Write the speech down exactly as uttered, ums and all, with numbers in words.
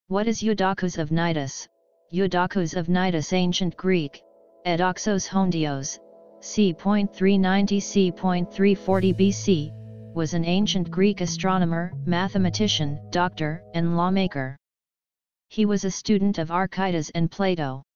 What is Eudoxus of Cnidus? Eudoxus of Cnidus, Ancient Greek, Edoxos Kndios, c. three ninety c. three forty B C, was an ancient Greek astronomer, mathematician, doctor, and lawmaker. He was a student of Archytas and Plato.